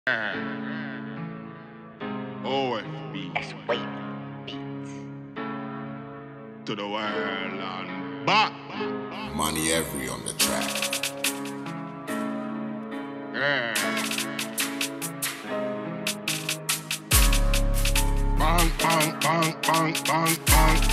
OFB Beats to the world and back. Money every on the track. Yeah. Bang, bang, bang, bang, bang, bang.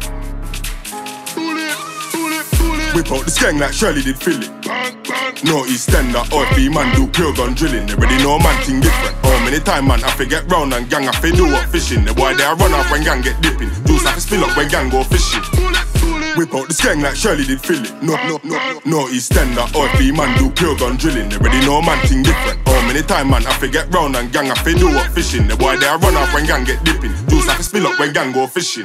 Pull it, pull it, pull it. Whip out the skeng like Shirley did Philip. Bang, bang. No EastEnder, OFB man do pure gun drilling. They already know man thing different. How many time man I forget round and gang I fi do what fishing. The boy they a run off when gang get dipping. Juice I fi spill up when gang go fishing. Pull it, pull it. Whip out the skeng like Shirley did Philip. No EastEnder, OFB man do pure gun drilling. They already know man thing different. How many time man I forget round and gang I fi do what fishing. The boy they a run off when gang get dipping. Juice I fi spill up when gang go fishing.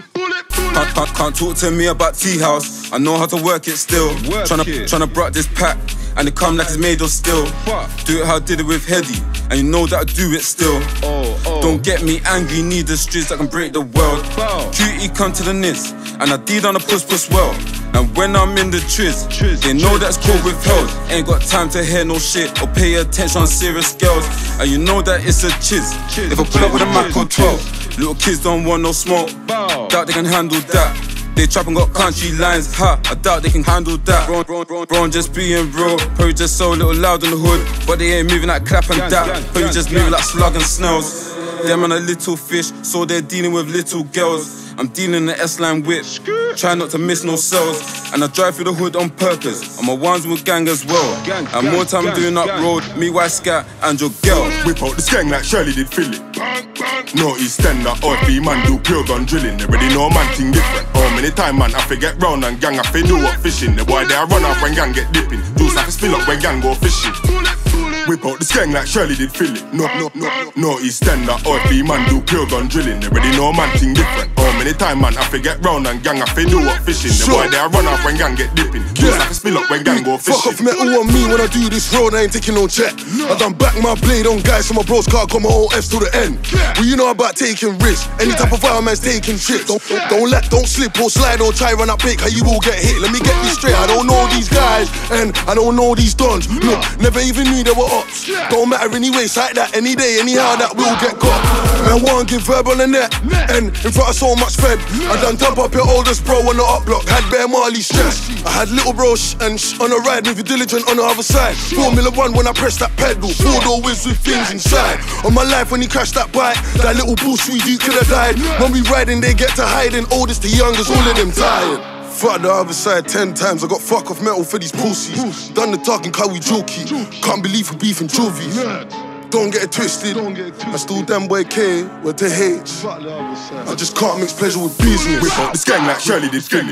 Can't talk to me about tea house. I know how to work it still. Tryna brought this pack, and it come like it's made of steel. Do it how I did it with Heady, and you know that I do it still. Don't get me angry, need the streets that can break the world. Duty come to the nits, and I did on the push well. And when I'm in the triz, they know that's cool with held. Ain't got time to hear no shit or pay attention on serious girls. And you know that it's a chiz. If I pull up with a Mac or 12, little kids don't want no smoke. Doubt they can handle that. They trap and got country lines, ha, I doubt they can handle that. Bro, just being real, probably just so little loud in the hood. But they ain't moving like clap and dap, probably just moving like slug and snails. Them and a little fish, so they're dealing with little girls. I'm dealing the S-line whip, try not to miss no cells. And I drive through the hood on purpose, I'm a ones with gang as well. And more time doing up road, me, White Scat, and your girl. Whip out the skeng like Shirley did Philip. Bang, bang. No EastEnder, OFB man do pure gun drilling. They already know man thing different. How many time man I forget round and gang I fi do what fishing. The boy they a run off when gang get dipping. Juice I fi spill up when gang go fishing. Pull it, pull it. Whip out the skeng like Shirley did Philip. No EastEnder, OFB man do pure gun drilling. They already know man thing different. How many time man I forget round and gang I fi do what fishing. The boy they a run off when gang get dipping. Juice I fi spill up when gang go fishing. Fuck off metal on me when I do this road, I ain't taking no check. I done back my blade on guys so my bros can't come my whole F's to the end. Well, you know about taking risks. Any type of fireman's taking trips. Don't slip or slide or try run up big, how you will get hit. Let me get this straight, I don't know these guys and I don't know these dons. Look, never even knew they were ops. Don't matter anyway, it's like that any day, anyhow that will get got. Man, won't give verbal in net. And in front of so much fed, I done dump up your oldest bro on the up block. Had bare Marley stress. I had little bro on a ride, move you diligent on the other side. Formula 1 when I press that pedal, 4-door whiz with things inside. On my life when he crashed that bike, that little bullshit you could've died. When we riding, they get to hiding, oldest to youngest, all of them tired. Fuck the other side 10 times, I got fuck off metal for these pussies. Done the talking, cause we jokey. Can't believe we beefing juvie. Don't get it twisted. I still damn boy K, with the H. I just can't mix pleasure with business. Whip out the skeng like Shirley did Philip.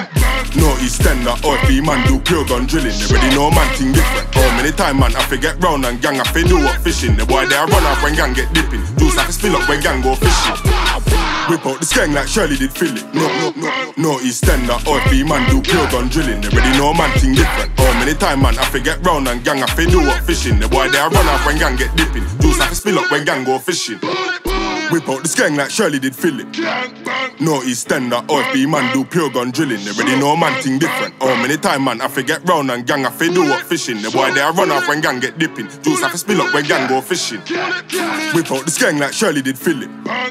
No EastEnder, OFB man do pure gun drilling. They already know man thing different. How many time man I forget round and gang I fi do what fishing. The boy they a run off when gang get dipping. Juice I fi spill up when gang go fishing. Whip out the skeng like Shirley did Philip. No EastEnder, OFB man do pure gun drilling. They already know man thing different. How many time man I forget round and gang I fi do what fishing. The boy they a run off when gang get dipping. Juice I fi spill up when gang go fishing. Whip out the skeng like Shirley did Philip. No EastEnder, OFB man do pure gun drilling. They already know man thing different. How many time man I forget round and gang I fi do what fishing. The boy they a run off when gang get dipping. Juice I fi spill up when gang go fishing. Whip out the skeng like Shirley did Philip.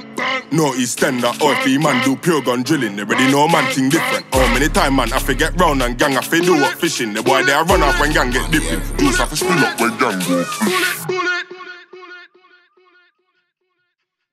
No EastEnder, OFB man do pure gun drilling. They already know man thing different. How many time man I forget round and gang I fi do what fishing. The boy they a run off when gang get dipping. Juice I fi spill up when gang go fishing.